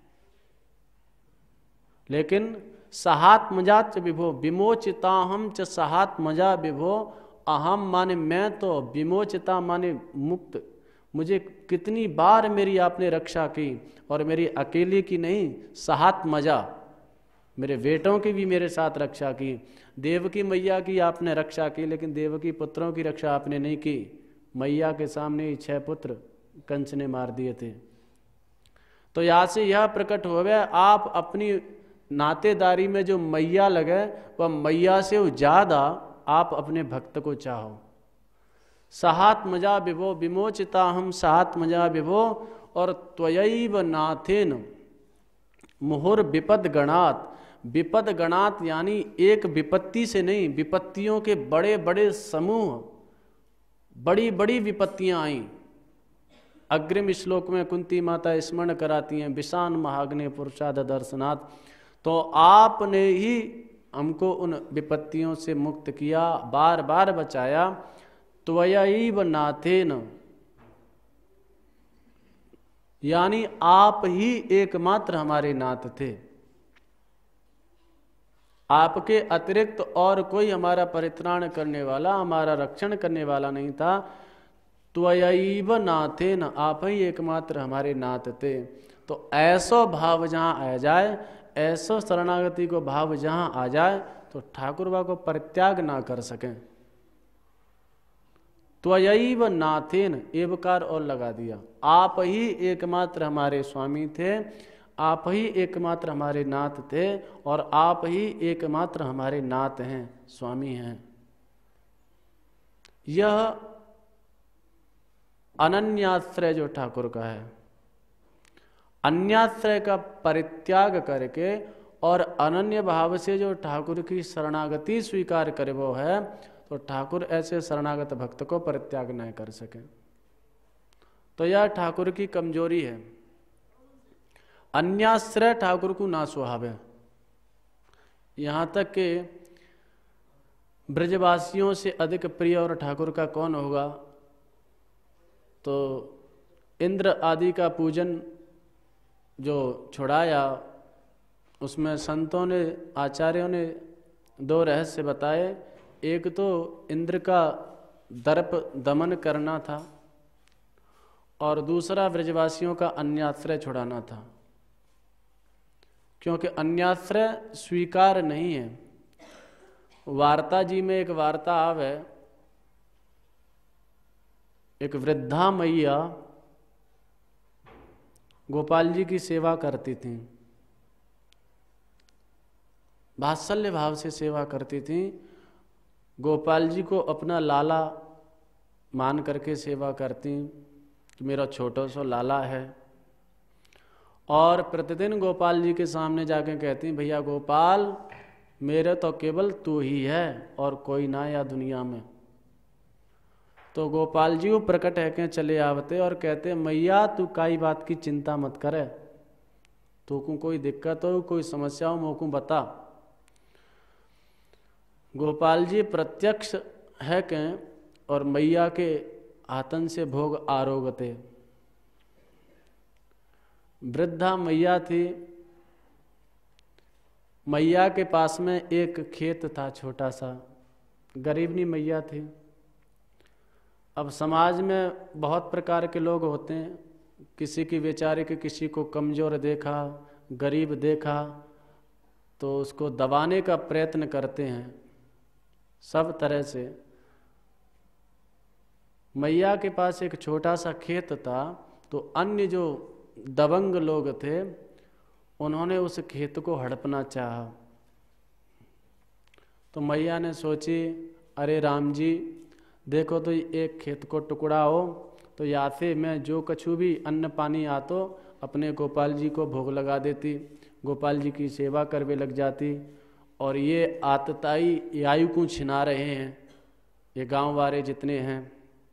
लेकिन सहात्मजात विभो विमोचिताहम च सहात्मजा विभो, अहम माने मैं तो, विमोचिता माने मुक्त, मुझे कितनी बार मेरी आपने रक्षा की, और मेरी अकेली की नहीं, सहात्मजा, मेरे बेटों की भी मेरे साथ रक्षा की। देवकी मैया की आपने रक्षा की, लेकिन देवकी पुत्रों की रक्षा आपने नहीं की। मैया के सामने ही 6 पुत्र कंस ने मार दिए थे। तो यहाँ से यह प्रकट हो गया, आप अपनी नातेदारी में जो मैया लगे, वह मैया से ज्यादा आप अपने भक्त को चाहो। सहात्मजा विभो विमोचिता हम सहात्मजा विभो, और त्वयैव नाथेन मुहुर विपद गणात। विपद गणात यानी एक विपत्ति से नहीं, विपत्तियों के बड़े बड़े समूह, बड़ी बड़ी विपत्तियां आई। अग्रिम श्लोक में कुंती माता स्मरण कराती हैं, विषान महाग्ने पुरुषाद दर्शनाथ। तो आपने ही हमको उन विपत्तियों से मुक्त किया, बार बार बचाया। त्वयैव नाथेन, यानी आप ही एकमात्र हमारे नाथ थे, आपके अतिरिक्त और कोई हमारा परित्राण करने वाला, हमारा रक्षण करने वाला नहीं था। त्वयैव नाथेन, आप ही एकमात्र हमारे नाथ थे। तो ऐसो भाव जहाँ आ जाए, ऐसो शरणागति को भाव जहाँ आ जाए, तो ठाकुर बा को परित्याग ना कर सकें। त्वयैव नाथेन, एवकार और लगा दिया, आप ही एकमात्र हमारे स्वामी थे, आप ही एकमात्र हमारे नाथ थे, और आप ही एकमात्र हमारे नाथ हैं, स्वामी हैं। यह अनन्याश्रय जो ठाकुर का है, अन्याश्रय का परित्याग करके और अनन्य भाव से जो ठाकुर की शरणागति स्वीकार करे वो है, तो ठाकुर ऐसे शरणागत भक्त को परित्याग नहीं कर सके। तो यह ठाकुर की कमजोरी है। अन्याश्रय ठाकुर को ना सुहावे। यहाँ तक कि ब्रजवासियों से अधिक प्रिय और ठाकुर का कौन होगा? तो इंद्र आदि का पूजन जो छुड़ाया, उसमें संतों ने, आचार्यों ने 2 रहस्य बताए। एक तो इंद्र का दर्प दमन करना था, और दूसरा ब्रजवासियों का अन्याश्रय छुड़ाना था, क्योंकि अन्याश्रय स्वीकार नहीं है। वार्ता जी में एक वार्ता आवे, एक वृद्धा मैया गोपाल जी की सेवा करती थी, वात्सल्य भाव से सेवा करती थी। गोपाल जी को अपना लाला मान करके सेवा करती कि मेरा छोटा सा लाला है, और प्रतिदिन गोपाल जी के सामने जाके कहती, भैया गोपाल, मेरे तो केवल तू ही है और कोई ना या दुनिया में। तो गोपाल जी वो प्रकट है के चले आवते और कहते, मैया तू काई बात की चिंता मत करे, तू को कोई दिक्कत हो, कोई समस्या हो, मोको बता। गोपाल जी प्रत्यक्ष है के और मैया के आतन से भोग आरोगते। वृद्धा मैया थी, मैया के पास में एक खेत था छोटा सा, गरीबनी मैया थी। अब समाज में बहुत प्रकार के लोग होते हैं, किसी की बेचारे के किसी को कमज़ोर देखा, गरीब देखा तो उसको दबाने का प्रयत्न करते हैं सब तरह से। मैया के पास एक छोटा सा खेत था, तो अन्य जो दबंग लोग थे उन्होंने उस खेत को हड़पना चाहा। तो मैया ने सोची, अरे राम जी देखो तो एक खेत को टुकड़ा हो तो या से मैं जो कछु भी अन्न पानी आतो अपने गोपाल जी को भोग लगा देती, गोपाल जी की सेवा करवे लग जाती। और ये आतताई आयु को छिना रहे हैं ये गांव वाले जितने हैं।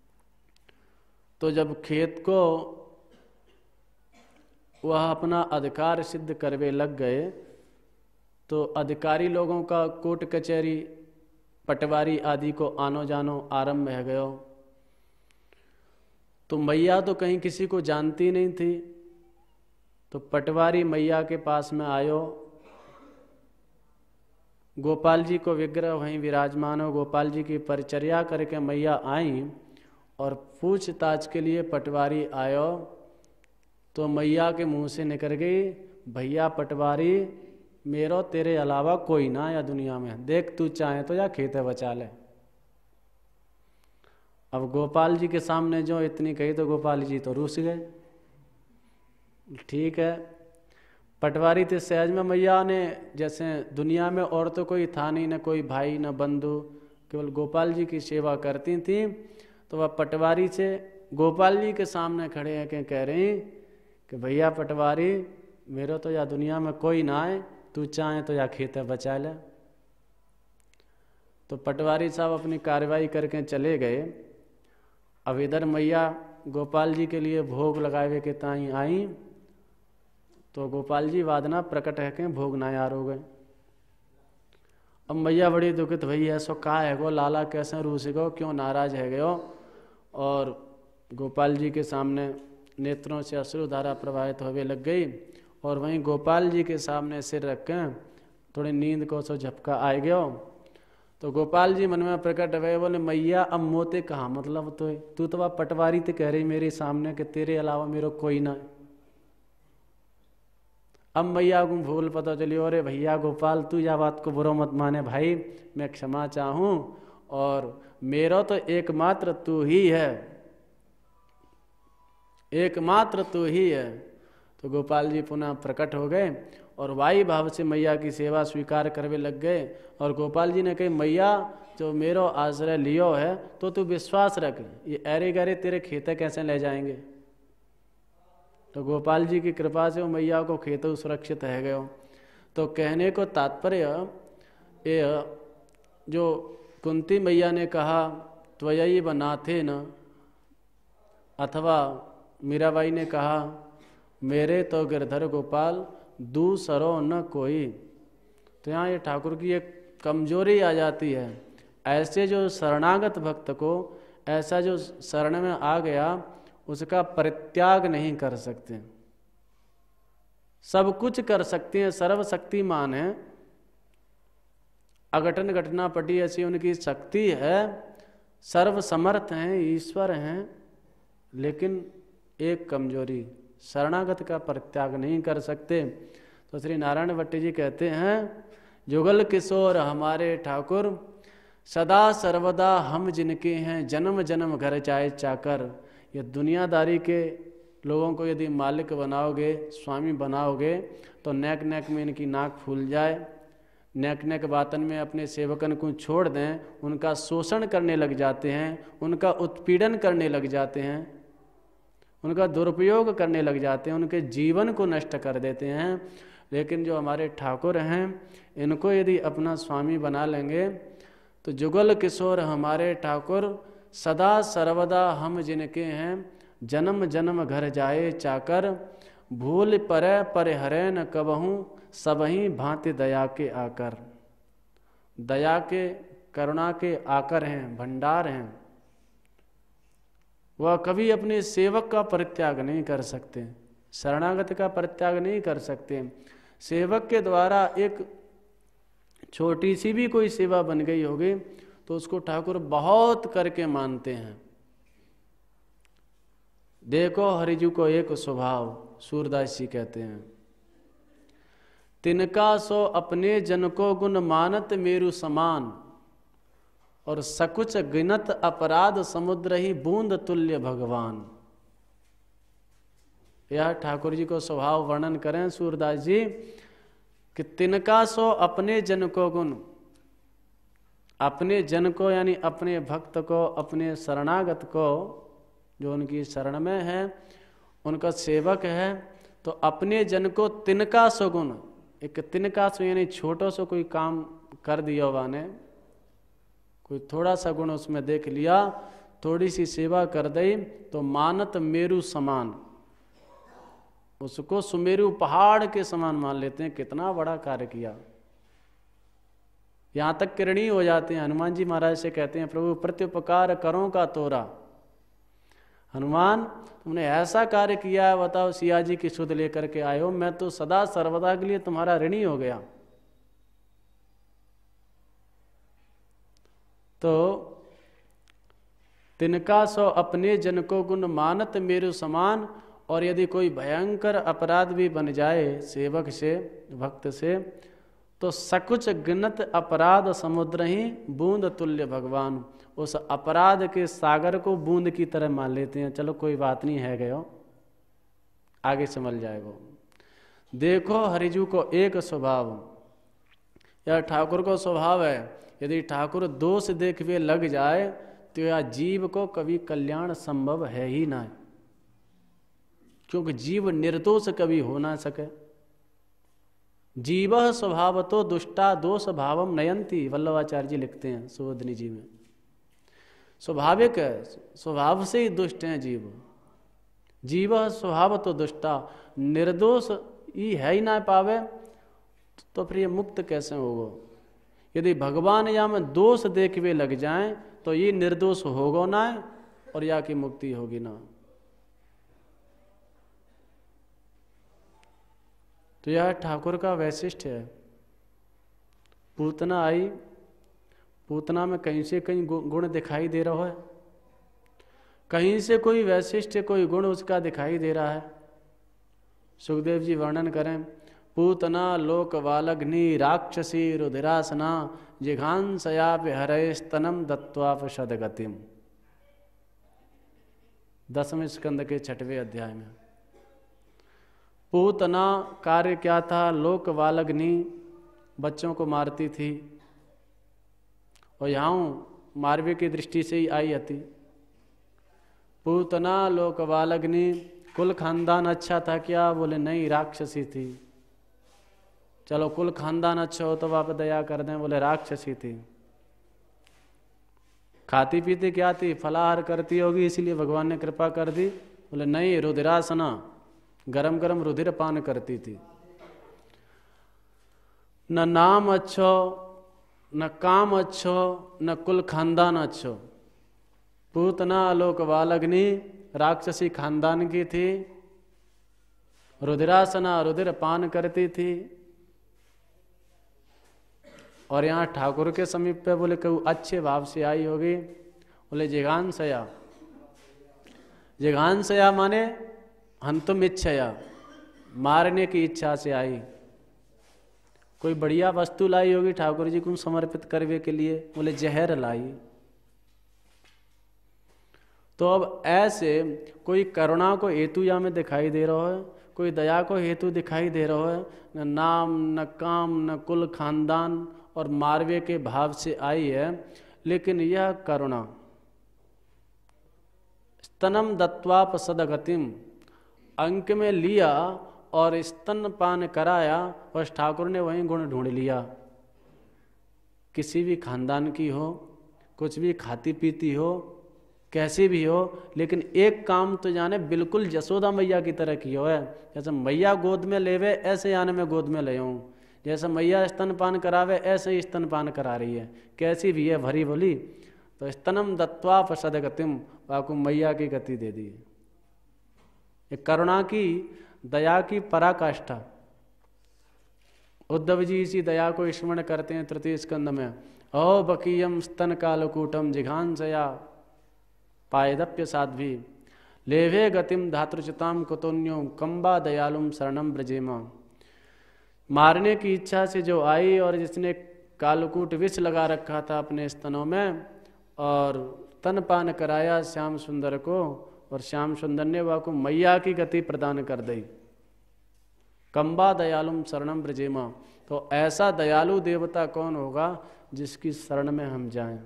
तो जब खेत को वह अपना अधिकार सिद्ध करवे लग गए तो अधिकारी लोगों का कोर्ट कचहरी पटवारी आदि को आनो जानो आरंभ हो गयो। तो मैया तो कहीं किसी को जानती नहीं थी, तो पटवारी मैया के पास में आयो, गोपाल जी को विग्रह वहीं विराजमान हो, गोपाल जी की परिचर्या करके मैया आई और पूछताछ के लिए पटवारी आयो। तो मैया के मुंह से निकल गई, भैया पटवारी मेरो तेरे अलावा कोई ना या दुनिया में, देख तू चाहे तो या खेत बचा ले। अब गोपाल जी के सामने जो इतनी कही तो गोपाल जी तो रूस गए। ठीक है, पटवारी थे सहज में, मैया ने जैसे दुनिया में और तो कोई था नहीं, न कोई भाई न बंधु, केवल गोपाल जी की सेवा करती थी। तो वह पटवारी से गोपाल जी के सामने खड़े हैं कि कह रहे हैं कि भैया पटवारी मेरा तो या दुनिया में कोई ना आए, तू चाहे तो या खेत बचा ले। तो पटवारी साहब अपनी कार्रवाई करके चले गए। अब इधर मैया गोपाल जी के लिए भोग लगावे के ताई आई, तो गोपाल जी वादना प्रकट है के भोग नायार हो गए। अब मैया बड़ी दुखित, भई ऐसो का है गो, लाला कैसे रूस गो, क्यों नाराज है गयो। और गोपाल जी के सामने नेत्रों से अश्रुधारा प्रवाहित होवे लग गई। और वहीं गोपाल जी के सामने सिर रख के थोड़ी नींद को सो झपका आ गयो। तो गोपाल जी मन में प्रकट हुए, बोले मैया अब मोते कहाँ मतलब तो तू तो वह पटवारी ते कह रही मेरे सामने कि तेरे अलावा मेरा कोई ना। अब मैया को भूल पता चली, अरे भैया गोपाल तू यह बात को बुरा मत माने भाई, मैं क्षमा चाहूँ और मेरा तो एकमात्र तू ही है, एकमात्र तू ही है। तो गोपाल जी पुनः प्रकट हो गए और वाई भाव से मैया की सेवा स्वीकार करवे लग गए। और गोपाल जी ने कही, मैया जो मेरो आश्रय लियो है तो तू विश्वास रख, ये अरे गरे तेरे खेते कैसे ले जाएंगे। तो गोपाल जी की कृपा से वो मैया को खेतों सुरक्षित है गयो। तो कहने को तात्पर्य ये जो कुंती मैया ने कहा त्वयी बनाथे न, अथवा मीराबाई ने कहा मेरे तो गिरधर गोपाल दूसरो न कोई, तो यहाँ ये ठाकुर की एक कमजोरी आ जाती है। ऐसे जो शरणागत भक्त को, ऐसा जो शरण में आ गया उसका परित्याग नहीं कर सकते। सब कुछ कर सकते हैं, सर्वशक्तिमान है, अघटन घटना पटी ऐसी उनकी शक्ति है, सर्वसमर्थ हैं, ईश्वर हैं, लेकिन एक कमजोरी, शरणागत का परित्याग नहीं कर सकते। तो श्री नारायण भट्ट जी कहते हैं, जुगल किशोर हमारे ठाकुर सदा सर्वदा हम जिनके हैं, जन्म जन्म घर जाए चाकर। ये दुनियादारी के लोगों को यदि मालिक बनाओगे, स्वामी बनाओगे, तो नेक नेक में इनकी नाक फूल जाए, नेक नेक बातन में अपने सेवकन को छोड़ दें, उनका शोषण करने लग जाते हैं, उनका उत्पीड़न करने लग जाते हैं, उनका दुरुपयोग करने लग जाते हैं, उनके जीवन को नष्ट कर देते हैं। लेकिन जो हमारे ठाकुर हैं इनको यदि अपना स्वामी बना लेंगे तो जुगल किशोर हमारे ठाकुर सदा सर्वदा हम जिनके हैं, जन्म जन्म घर जाए चाकर। भूल परे पर हरे न कबहूँ, सबहीं भांति दया के आकर। दया के, करुणा के आकर हैं, भंडार हैं। वह कभी अपने सेवक का परित्याग नहीं कर सकते, शरणागत का परित्याग नहीं कर सकते। सेवक के द्वारा एक छोटी सी भी कोई सेवा बन गई होगी तो उसको ठाकुर बहुत करके मानते हैं। देखो हरिजू को एक स्वभाव, सूरदास जी कहते हैं, तिनका सो अपने जन को गुण मानत मेरु समान, और सकुच गिनत अपराध समुद्र ही बूंद तुल्य भगवान। यह ठाकुर जी को स्वभाव वर्णन करें सूरदास जी कि तिनका सो अपने जन को गुण, अपने जन को यानी अपने भक्त को, अपने शरणागत को, जो उनकी शरण में है, उनका सेवक है, तो अपने जन को तिनका सो गुण, एक तिनका सो यानी छोटो सो कोई काम कर दिया वाने, कोई थोड़ा सा गुण उसमें देख लिया, थोड़ी सी सेवा कर दी, तो मानत मेरु समान, उसको सुमेरु पहाड़ के समान मान लेते हैं, कितना बड़ा कार्य किया। यहां तक कि ऋणी हो जाते हैं। हनुमान जी महाराज से कहते हैं, प्रभु प्रत्युपकार करो का तोरा, हनुमान तुमने ऐसा कार्य किया है, बताओ सिया जी की सुध लेकर के आए हो, मैं तो सदा सर्वदा के लिए तुम्हारा ऋणी हो गया। तो तिनका सो अपने जन को गुण मानत मेरु समान, और यदि कोई भयंकर अपराध भी बन जाए सेवक से, भक्त से, तो सकुच गिनत अपराध समुद्र ही बूंद तुल्य भगवान, उस अपराध के सागर को बूंद की तरह मान लेते हैं, चलो कोई बात नहीं है गयो, आगे संभल जाएगा। देखो हरिजू को एक स्वभाव, यह ठाकुर को स्वभाव है, यदि ठाकुर दोष देखवे लग जाए तो यह जीव को कभी कल्याण संभव है ही ना, क्योंकि जीव निर्दोष कभी हो ना सके। जीवः स्वभावतो दुष्टा दोष भावम नयंती, वल्लभाचार्य जी लिखते हैं सुबोधनी जी में। स्वाभाविक है, स्वभाव से ही दुष्ट हैं जीव। जीवः स्वभावतो दुष्टा, निर्दोष ही है ही ना पावे तो फिर ये मुक्त कैसे होगा। यदि भगवान या में दोष देखवे लग जाएं तो ये निर्दोष होगा ना, और या की मुक्ति होगी ना। तो यह ठाकुर का वैशिष्ट्य है। पूतना आई, पूतना में कहीं से कहीं गुण दिखाई दे रहा है, कहीं से कोई वैशिष्ट्य, कोई गुण उसका दिखाई दे रहा है। सुखदेव जी वर्णन करें, पूतना लोक वालग्नि राक्षसी रुधिरासना जिघांसयाप हरे स्तनम दत्वाप शतगतिम, 10वें स्कंद के 6वें अध्याय में। पूतना कार्य क्या था, लोक वालग्नि, बच्चों को मारती थी, और यहाँ मारवे की दृष्टि से ही आई थी। पूतना लोक वालग्नि, कुल खानदान अच्छा था क्या, बोले नहीं राक्षसी थी। चलो कुल खानदान अच्छा हो तो आप दया कर दें, बोले राक्षसी थी। खाती पीती क्या थी, फलाहार करती होगी इसलिए भगवान ने कृपा कर दी, बोले नहीं रुधिरासना, गरम गरम रुधिर पान करती थी। न नाम अच्छो, न काम अच्छो, न कुल खानदान अच्छो। पूतना लोक वालग्नि राक्षसी खानदान की थी, रुधिरासना रुधिर पान करती थी। और यहाँ ठाकुर के समीप पे बोले कहूँ अच्छे भाव से आई होगी, बोले जिघांसया। जिघांसया माने हंतुम इच्छया, मारने की इच्छा से आई। कोई बढ़िया वस्तु लाई होगी ठाकुर जी को समर्पित करने के लिए, बोले जहर लाई। तो अब ऐसे कोई करुणा को हेतु या में दिखाई दे रहा है, कोई दया को हेतु दिखाई दे रहा है, न नाम न काम न कुल खानदान, और मारवे के भाव से आई है। लेकिन यह करुणा स्तनम दत्वाप सदगतिम, अंक में लिया और स्तन पान कराया, बस ठाकुर ने वहीं गुण ढूंढ लिया। किसी भी खानदान की हो, कुछ भी खाती पीती हो, कैसी भी हो, लेकिन एक काम तो जाने बिल्कुल जसोदा मैया की तरह की हो है। जैसे मैया गोद में लेवे ऐसे यानी मैं गोद में ले आऊँ, जैसे मैया स्तनपान करावे ऐसे ही स्तनपान करा रही है, कैसी भी है भरी बोली। तो स्तनम दत्वाप सदगतिम, आपको मैया की गति दे दी। ये करुणा की, दया की पराकाष्ठा। उद्धव जी इसी दया को स्मरण करते हैं 3 स्कंद में। ओ बकीयम स्तन कालकूटम जिघांसया पायदप्य साध्वी लेभे गतिम धातृचिताम कुतोन्यो कंबा दयालुम शरणम ब्रजेमा। मारने की इच्छा से जो आई और जिसने कालकूट विष लगा रखा था अपने स्तनों में और स्तनपान कराया श्याम सुंदर को, और श्याम सुंदर ने वह को मैया की गति प्रदान कर दी। कंबा दयालुम शरणम ब्रजेमा। तो ऐसा दयालु देवता कौन होगा जिसकी शरण में हम जाएं।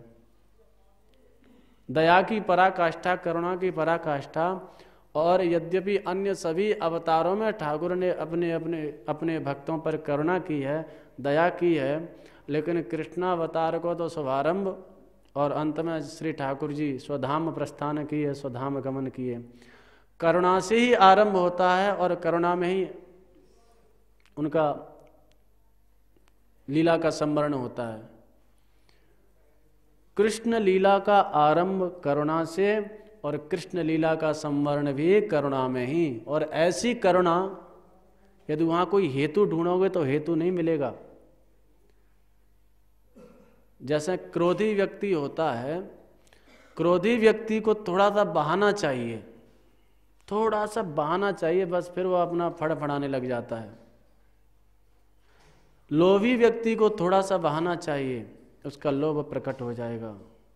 दया की पराकाष्ठा, करुणा की पराकाष्ठा। और यद्यपि अन्य सभी अवतारों में ठाकुर ने अपने अपने अपने भक्तों पर करुणा की है, दया की है, लेकिन कृष्णावतार को तो शुभारंभ और अंत में श्री ठाकुर जी स्वधाम प्रस्थान किए, स्वधाम गमन किए। करुणा से ही आरंभ होता है और करुणा में ही उनका लीला का संवरण होता है। कृष्ण लीला का आरंभ करुणा से और कृष्ण लीला का संवरण भी करुणा में ही। और ऐसी करुणा, यदि वहां कोई हेतु ढूंढोगे तो हेतु नहीं मिलेगा। जैसे क्रोधी व्यक्ति होता है, क्रोधी व्यक्ति को थोड़ा सा बहाना चाहिए, थोड़ा सा बहाना चाहिए, बस फिर वो अपना फड़फड़ाने लग जाता है। लोभी व्यक्ति को थोड़ा सा बहाना चाहिए, उसका लोभ प्रकट हो जाएगा।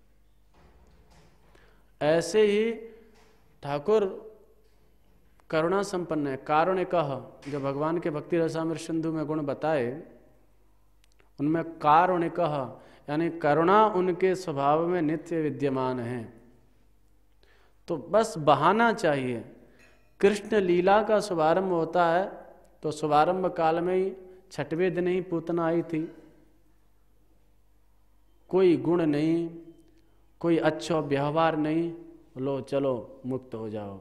ऐसे ही ठाकुर करुणा संपन्न है। कारुणिकः, जो भगवान के भक्ति रसामृत सिंधु में गुण बताए उनमें कारुणिकः यानी करुणा उनके स्वभाव में नित्य विद्यमान है। तो बस बहाना चाहिए। कृष्ण लीला का शुभारंभ होता है तो शुभारंभ काल में ही 6वें दिन ही पूतना आई थी। कोई गुण नहीं, कोई अच्छा व्यवहार नहीं, लो चलो मुक्त हो जाओ,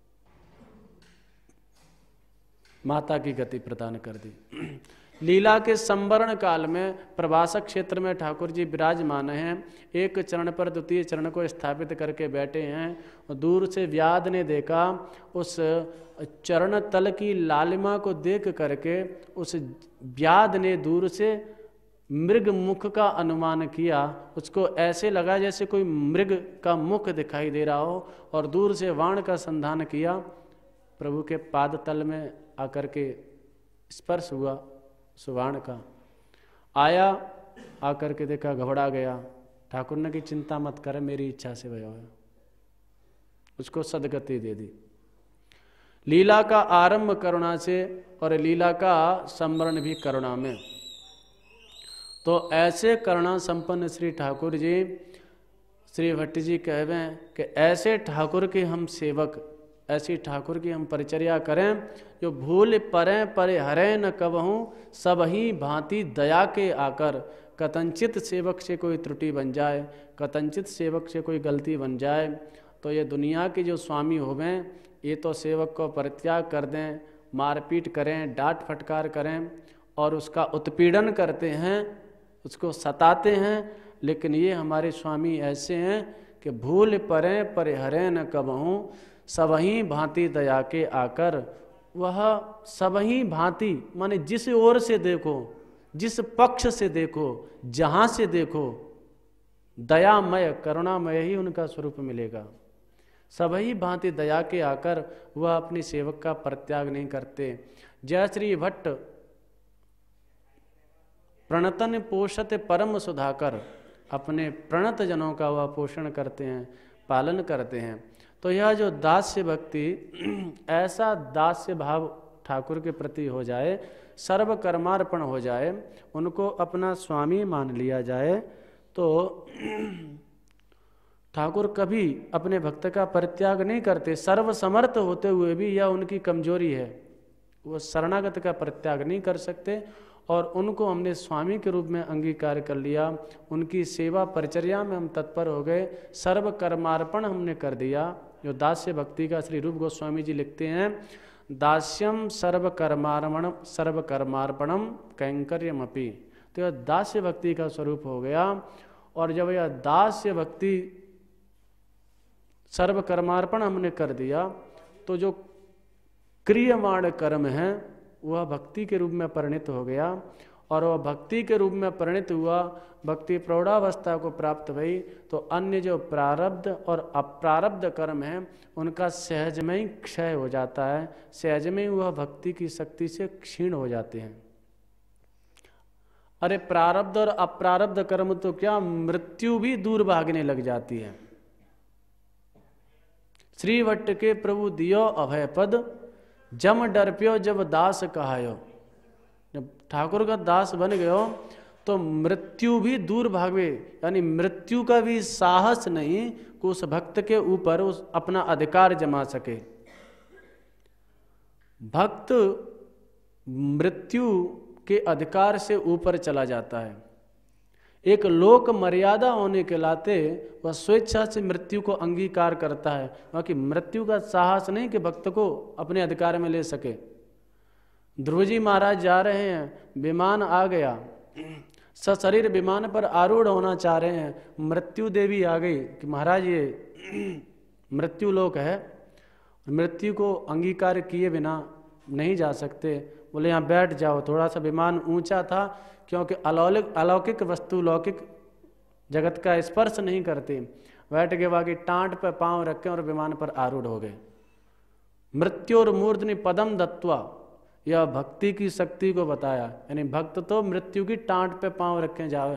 माता की गति प्रदान कर दी। लीला के संवरण काल में प्रवासक क्षेत्र में ठाकुर जी विराजमान हैं। एक चरण पर द्वितीय चरण को स्थापित करके बैठे हैं। और दूर से व्याध ने देखा, उस चरण तल की लालिमा को देख करके उस व्याध ने दूर से मृग मुख का अनुमान किया। उसको ऐसे लगा जैसे कोई मृग का मुख दिखाई दे रहा हो, और दूर से वाण का संधान किया। प्रभु के पाद तल में आकर के स्पर्श हुआ सुवाण का। आया, आकर के देखा, घबरा गया। ठाकुर ने की चिंता मत करे, मेरी इच्छा से वह है। उसको सदगति दे दी। लीला का आरंभ करुणा से और लीला का संवरण भी करुणा में। तो ऐसे करुणा संपन्न श्री ठाकुर जी, श्री भट्ट जी कहवे कि ऐसे ठाकुर के हम सेवक, ऐसी ठाकुर की हम परिचर्या करें जो भूल परें परे हरे न कबहूँ, सब ही भांति दया के आकर। कथंचित सेवक से कोई त्रुटि बन जाए, कथंचित सेवक से कोई गलती बन जाए, तो ये दुनिया के जो स्वामी होवें ये तो सेवक को परित्याग कर दें, मारपीट करें, डांट फटकार करें और उसका उत्पीड़न करते हैं, उसको सताते हैं। लेकिन ये हमारे स्वामी ऐसे हैं कि भूल परें परे हरे न कबहूँ, सबही भांति दया के आकर। वह सबही भांति माने जिस ओर से देखो, जिस पक्ष से देखो, जहाँ से देखो, दयामय करुणामय ही उनका स्वरूप मिलेगा। सबही भांति दया के आकर वह अपनी सेवक का परित्याग नहीं करते। जय श्री भट्ट प्रणतन पोषत परम सुधाकर, अपने प्रणत जनों का वह पोषण करते हैं, पालन करते हैं। तो यह जो दास्य भक्ति, ऐसा दास्य भाव ठाकुर के प्रति हो जाए, सर्व कर्मार्पण हो जाए, उनको अपना स्वामी मान लिया जाए, तो ठाकुर कभी अपने भक्त का परित्याग नहीं करते। सर्वसमर्थ होते हुए भी यह उनकी कमजोरी है, वो शरणागत का परित्याग नहीं कर सकते। और उनको हमने स्वामी के रूप में अंगीकार कर लिया, उनकी सेवा परिचर्या में हम तत्पर हो गए, सर्व कर्मार्पण हमने कर दिया। जो दास्य भक्ति का श्री रूप गोस्वामी जी लिखते हैं, दास्यम सर्व कर्मार्पणम कैंकर्यमपि। तो यह दास्य भक्ति का स्वरूप हो गया। और जब यह दास्य भक्ति सर्व कर्मार्पण हमने कर दिया, तो जो क्रियमाण कर्म है वह भक्ति के रूप में परिणित हो गया। और वह भक्ति के रूप में परिणित हुआ, भक्ति प्रौढ़ावस्था को प्राप्त भई, तो अन्य जो प्रारब्ध और अप्रारब्ध कर्म हैं उनका सहज में ही क्षय हो जाता है, सहज में ही वह भक्ति की शक्ति से क्षीण हो जाते हैं। अरे प्रारब्ध और अप्रारब्ध कर्म तो क्या, मृत्यु भी दूर भागने लग जाती है। श्री भट्ट के प्रभु दियो अभय पद, जम डरप्यो जब दास कहायो। जब ठाकुर का दास बन गयो तो मृत्यु भी दूर भागे, यानी मृत्यु का भी साहस नहीं कि उस भक्त के ऊपर उस अपना अधिकार जमा सके। भक्त मृत्यु के अधिकार से ऊपर चला जाता है। एक लोक मर्यादा होने के नाते वह स्वेच्छा से मृत्यु को अंगीकार करता है, बाकी मृत्यु का साहस नहीं कि भक्त को अपने अधिकार में ले सके। ध्रुव जी महाराज जा रहे हैं, विमान आ गया, सशरीर विमान पर आरूढ़ होना चाह रहे हैं, मृत्यु देवी आ गई कि महाराज ये मृत्यु लोक है, मृत्यु को अंगीकार किए बिना नहीं जा सकते। बोले यहाँ बैठ जाओ। थोड़ा सा विमान ऊंचा था क्योंकि अलौकिक वस्तु लौकिक जगत का स्पर्श नहीं करती। बैठ के बाकी टांट पर पांव रखे और विमान पर आरूढ़ हो गए। मृत्योर मूर्धनि पदम दत्वा, यह भक्ति की शक्ति को बताया, यानी भक्त तो मृत्यु की टांट पे पांव रखे जावे।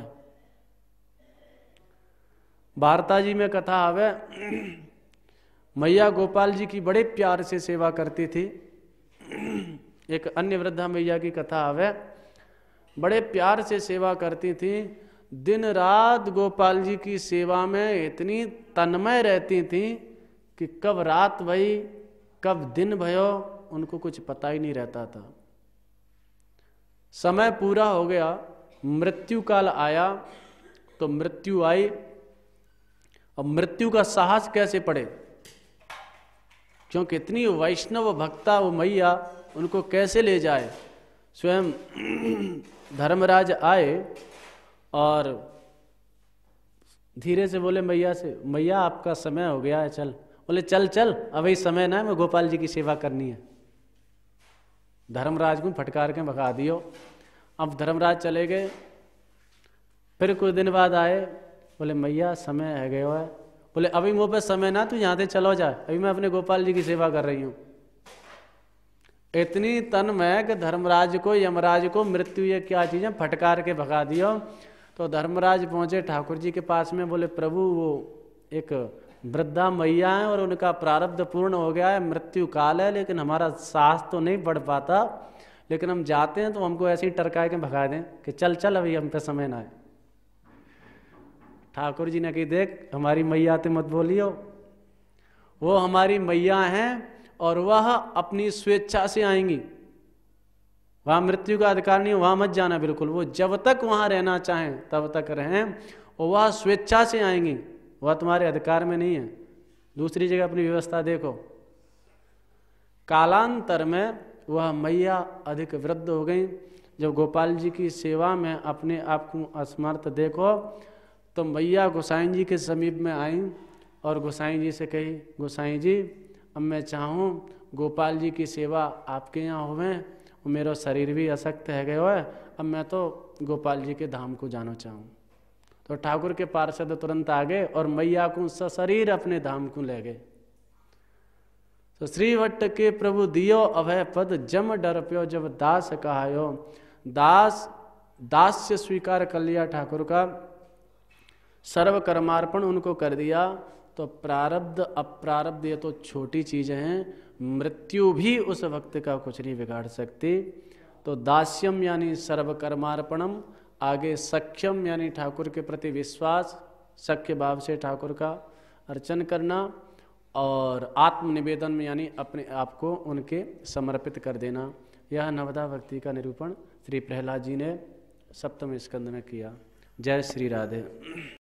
वार्ता जी में कथा आवे, मैया गोपाल जी की बड़े प्यार से सेवा करती थी। एक अन्य वृद्धा मैया की कथा आवे, बड़े प्यार से सेवा करती थी, दिन रात गोपाल जी की सेवा में इतनी तन्मय रहती थी कि कब रात भई कब दिन भयो उनको कुछ पता ही नहीं रहता था। समय पूरा हो गया, मृत्यु काल आया, तो मृत्यु आई। अब मृत्यु का साहस कैसे पड़े, क्योंकि इतनी वैष्णव भक्ता वो मैया, उनको कैसे ले जाए। स्वयं धर्मराज आए और धीरे से बोले मैया से, मैया आपका समय हो गया है, चल। बोले चल चल, अभी समय ना है, मैं गोपाल जी की सेवा करनी है। धर्मराज को फटकार के भगा दियो। अब धर्मराज चले गए। फिर कुछ दिन बाद आए, बोले मैया समय है गया है। बोले अभी मुँह पे समय ना, तू यहाँ से चलो जा, अभी मैं अपने गोपाल जी की सेवा कर रही हूँ। इतनी तन्मय कि धर्मराज को यमराज को मृत्यु ये क्या चीज़ है फटकार के भगा दियो। तो धर्मराज पहुँचे ठाकुर जी के पास में, बोले प्रभु वो एक वृद्धा मैया है और उनका प्रारब्ध पूर्ण हो गया है, मृत्यु काल है, लेकिन हमारा साहस तो नहीं बढ़ पाता, लेकिन हम जाते हैं तो हमको ऐसे ही टरकाए के भगा दें कि चल चल अभी हम पे समय ना है। ठाकुर जी ने कही देख हमारी मैया ते मत बोलियो, वो हमारी मैया हैं और वह अपनी स्वेच्छा से आएंगी, वहाँ मृत्यु का अधिकार नहीं है, वहाँ मत जाना बिल्कुल। वो जब तक वहाँ रहना चाहें तब तक रहें, और वह स्वेच्छा से आएंगी, वह तुम्हारे अधिकार में नहीं है, दूसरी जगह अपनी व्यवस्था देखो। कालांतर में वह मैया अधिक वृद्ध हो गई। जब गोपाल जी की सेवा में अपने आप को असमर्थ देखो तो मैया गोसाई जी के समीप में आई और गोसाई जी से कही, गोसाई जी अब मैं चाहूँ गोपाल जी की सेवा आपके यहाँ होवें, मेरा शरीर भी अशक्त है गया है, अब मैं तो गोपाल जी के धाम को जाना चाहूँ। तो ठाकुर के पार्षद तुरंत आ गए और मैया को सशरीर अपने धाम को ले गए। तो श्रीवट्ट के प्रभु दियो अभय पद, जम डरप्यो जब दास कहायो। दास से स्वीकार कर लिया ठाकुर का, सर्व कर्मार्पण उनको कर दिया। तो प्रारब्ध अप्रारब्ध ये तो छोटी चीजें हैं, मृत्यु भी उस भक्त का कुछ नहीं बिगाड़ सकती। तो दास्यम यानी सर्व कर्मार्पणम, आगे सख्यम यानी ठाकुर के प्रति विश्वास, सख्य भाव से ठाकुर का अर्चन करना, और आत्मनिवेदन में यानी अपने आप को उनके समर्पित कर देना। यह नवदा भक्ति का निरूपण श्री प्रहलाद जी ने सप्तम स्कंद में किया। जय श्री राधे।